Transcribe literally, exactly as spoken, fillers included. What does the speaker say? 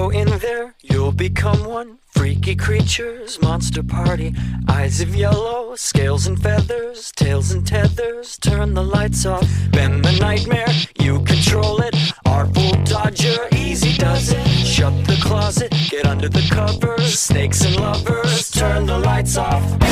go in there, you'll become one. Freaky creatures, monster party. Eyes of yellow, scales and feathers, tails and tethers. Turn the lights off, bend the nightmare, you control it. Artful dodger, easy does it. Shut the closet, get under the covers. Snakes and lovers, turn the lights off.